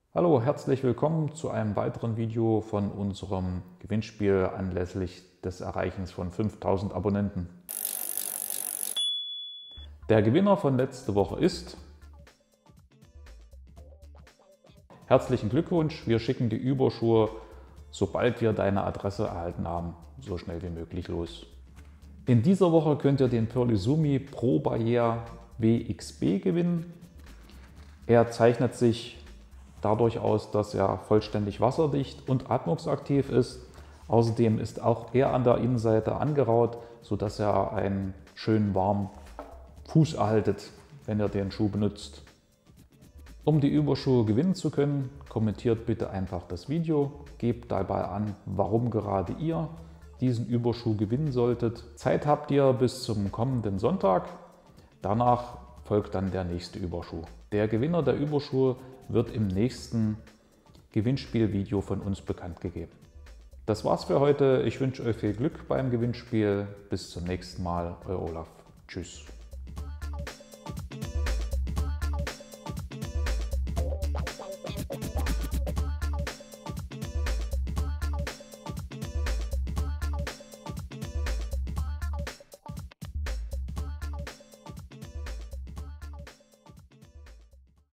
Hallo, herzlich willkommen zu einem weiteren Video von unserem Gewinnspiel anlässlich des Erreichens von 5000 Abonnenten. Der Gewinner von letzter Woche ist... Herzlichen Glückwunsch, wir schicken die Überschuhe, sobald wir deine Adresse erhalten haben, so schnell wie möglich los. In dieser Woche könnt ihr den Pearlizumi Pro Barriere WXB gewinnen. Er zeichnet sich dadurch aus, dass er vollständig wasserdicht und atmungsaktiv ist. Außerdem ist auch er an der Innenseite angeraut, sodass er einen schönen warmen Fuß erhaltet, wenn ihr den Schuh benutzt. Um die Überschuhe gewinnen zu können, kommentiert bitte einfach das Video, gebt dabei an, warum gerade ihr diesen Überschuh gewinnen solltet. Zeit habt ihr bis zum kommenden Sonntag, danach folgt dann der nächste Überschuh. Der Gewinner der Überschuhe wird im nächsten Gewinnspielvideo von uns bekannt gegeben. Das war's für heute. Ich wünsche euch viel Glück beim Gewinnspiel. Bis zum nächsten Mal. Euer Olaf. Tschüss.